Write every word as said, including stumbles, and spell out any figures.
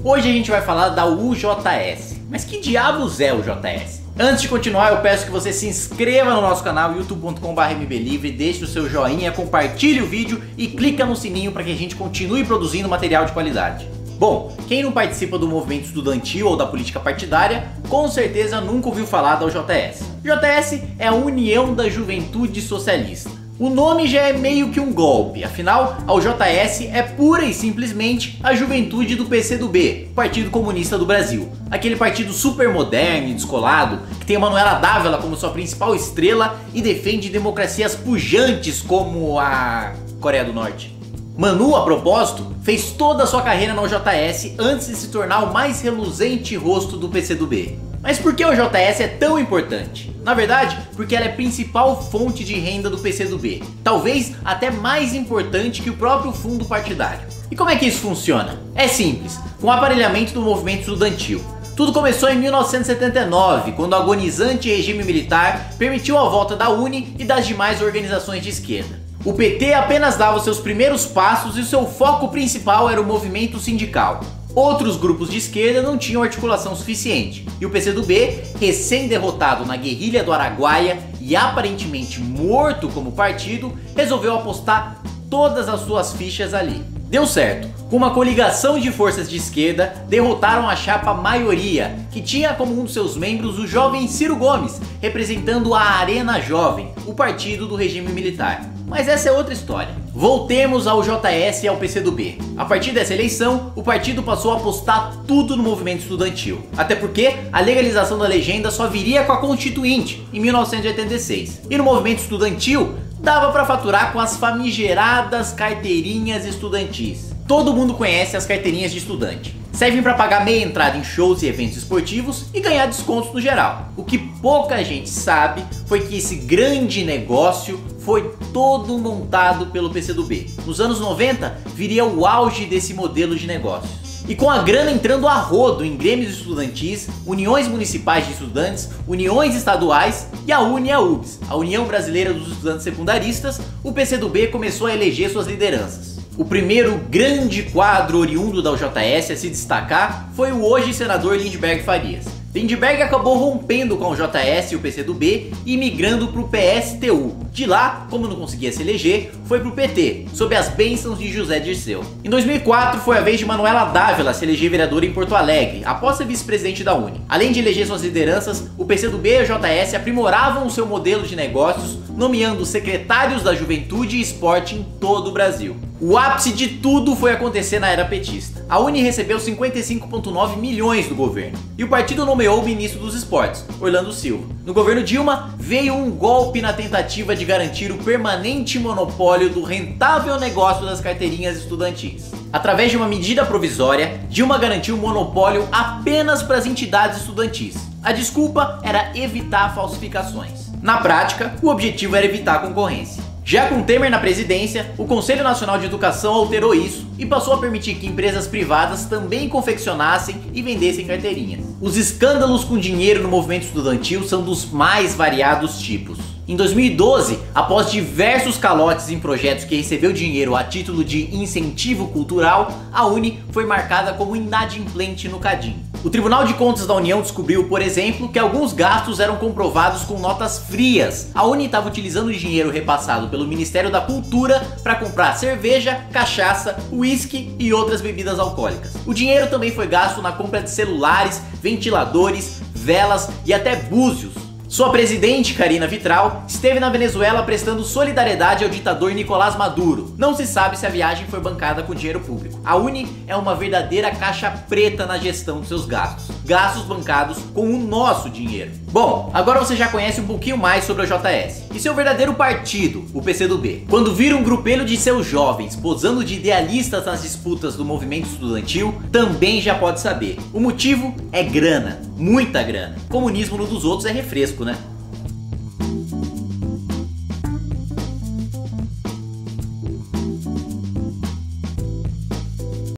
Hoje a gente vai falar da U J S. Mas que diabos é o J S? Antes de continuar, eu peço que você se inscreva no nosso canal youtube ponto com barra mblivre, deixe o seu joinha, compartilhe o vídeo e clica no sininho para que a gente continue produzindo material de qualidade. Bom, quem não participa do movimento estudantil ou da política partidária, com certeza nunca ouviu falar da U J S. J S é a União da Juventude Socialista. O nome já é meio que um golpe, afinal, a U J S é pura e simplesmente a juventude do P C do B, Partido Comunista do Brasil. Aquele partido super moderno e descolado, que tem a Manuela Dávila como sua principal estrela e defende democracias pujantes como a Coreia do Norte. Manu, a propósito, fez toda a sua carreira na U J S antes de se tornar o mais reluzente rosto do P C do B. Mas por que o J S é tão importante? Na verdade, porque ela é a principal fonte de renda do P C do B, talvez até mais importante que o próprio fundo partidário. E como é que isso funciona? É simples, com o aparelhamento do movimento estudantil. Tudo começou em mil novecentos e setenta e nove, quando o agonizante regime militar permitiu a volta da U N e das demais organizações de esquerda. O P T apenas dava os seus primeiros passos e o seu foco principal era o movimento sindical. Outros grupos de esquerda não tinham articulação suficiente, e o P C do B, recém-derrotado na guerrilha do Araguaia e aparentemente morto como partido, resolveu apostar todas as suas fichas ali. Deu certo. Com uma coligação de forças de esquerda, derrotaram a chapa maioria, que tinha como um dos seus membros o jovem Ciro Gomes, representando a Arena Jovem, o partido do regime militar. Mas essa é outra história. Voltemos ao J S e ao P C do B. A partir dessa eleição, o partido passou a apostar tudo no movimento estudantil. Até porque a legalização da legenda só viria com a Constituinte, em mil novecentos e oitenta e seis. E no movimento estudantil, dava para faturar com as famigeradas carteirinhas estudantis. Todo mundo conhece as carteirinhas de estudante. Servem para pagar meia entrada em shows e eventos esportivos e ganhar descontos no geral. O que pouca gente sabe foi que esse grande negócio foi todo montado pelo P C do B. Nos anos noventa viria o auge desse modelo de negócios. E com a grana entrando a rodo em grêmios estudantis, uniões municipais de estudantes, uniões estaduais e a U N e a U B S, a União Brasileira dos Estudantes Secundaristas, o P C do B começou a eleger suas lideranças. O primeiro grande quadro oriundo da U J S a se destacar foi o hoje senador Lindbergh Farias. Lindbergh acabou rompendo com o J S e o P C do B e migrando para o P S T U. De lá, como não conseguia se eleger, foi para o P T, sob as bênçãos de José Dirceu. Em dois mil e quatro foi a vez de Manuela Dávila se eleger vereadora em Porto Alegre, após ser vice-presidente da U N. Além de eleger suas lideranças, o P C do B e o J S aprimoravam o seu modelo de negócios, nomeando secretários da Juventude e Esporte em todo o Brasil. O ápice de tudo foi acontecer na era petista. A U N recebeu cinquenta e cinco vírgula nove milhões do governo e o partido nomeou o ministro dos esportes, Orlando Silva. No governo Dilma, veio um golpe na tentativa de garantir o permanente monopólio do rentável negócio das carteirinhas estudantis. Através de uma medida provisória, Dilma garantiu o monopólio apenas para as entidades estudantis. A desculpa era evitar falsificações. Na prática, o objetivo era evitar a concorrência. Já com Temer na presidência, o Conselho Nacional de Educação alterou isso e passou a permitir que empresas privadas também confeccionassem e vendessem carteirinhas. Os escândalos com dinheiro no movimento estudantil são dos mais variados tipos. Em dois mil e doze, após diversos calotes em projetos que recebeu dinheiro a título de incentivo cultural, a U N foi marcada como inadimplente no Cadim. O Tribunal de Contas da União descobriu, por exemplo, que alguns gastos eram comprovados com notas frias. A U N estava utilizando o dinheiro repassado pelo Ministério da Cultura para comprar cerveja, cachaça, uísque e outras bebidas alcoólicas. O dinheiro também foi gasto na compra de celulares, ventiladores, velas e até búzios. Sua presidente, Karina Vitral, esteve na Venezuela prestando solidariedade ao ditador Nicolás Maduro. Não se sabe se a viagem foi bancada com dinheiro público. A U N é uma verdadeira caixa preta na gestão dos seus gastos. Gastos bancados com o nosso dinheiro. Bom, agora você já conhece um pouquinho mais sobre a J S e seu verdadeiro partido, o P C do B. Quando vira um grupelho de seus jovens posando de idealistas nas disputas do movimento estudantil, também já pode saber. O motivo é grana, muita grana. Comunismo no dos outros é refresco, né?